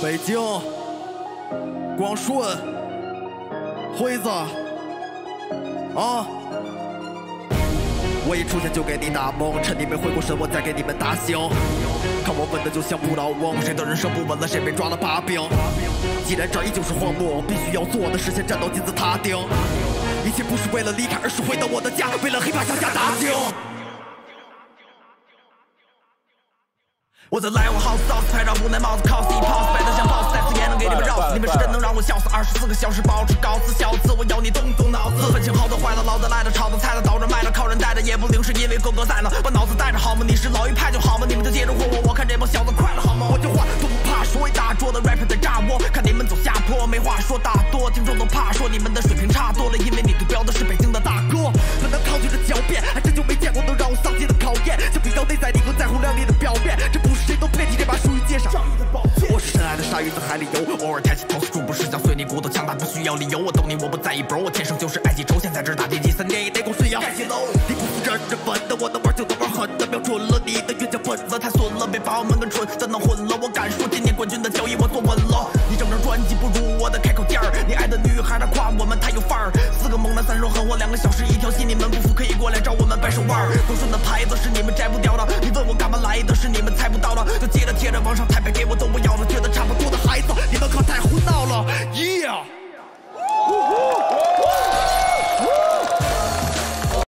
北京、广顺、辉子啊！我一出现就给你打懵，趁你没回过神，我再给你们打醒。看我稳的就像不倒翁，谁的人生不稳了，谁被抓了把柄。既然这儿依旧是荒漠，必须要做的实现战斗金字塔顶。一切不是为了离开，而是回到我的家，为了黑怕向下打听。我在 live house house 拍照无奈帽子 cos 一 pose 摆得像 boss， 再次也能给你们绕死。你们是真能让我笑死，24个小时保持高姿小姿，我要你动动脑子。分清好的坏的，老的来的，炒的菜的，倒着卖的，靠人带的也不灵，是因为哥哥在呢。把脑子带着好吗？你是老一派就好吗？你们就接着活我，我看这帮小子快乐好吗？我就话都不怕说，一大桌的 rapper 在炸我，看你们走下坡，没话说。大多听众都怕说你们的水平差多了，因为你对标的是北京的大哥。不能抗拒着狡辩，还真就没见过能让我丧气的考验。相比较内在，你更在乎亮丽的表面，这不是谁都配提这把。属于街上，我是深爱的鲨鱼在海里游，偶尔抬起头，数不是想碎你骨头，强大不需要理由。我懂你，我不在意 bro， 我天生就是爱记仇，现在这打地基3年以内光顺阳。盖起楼，你不是认真本的，我能玩就能玩狠的，瞄准了你的越奖本子太损了，别把我们跟蠢的弄混了。我敢说今年冠军的交易我坐稳了，你整张专辑不如我的开口店儿，你爱的女孩她夸我们太有范儿，4个猛男3手狠活2个小时一条戏，你们不服可以过来找我们掰手腕儿。丰顺的牌子是你们摘不掉的，你问我干嘛来的，是你们猜不到的，就接着贴着往上台北给我都不要了。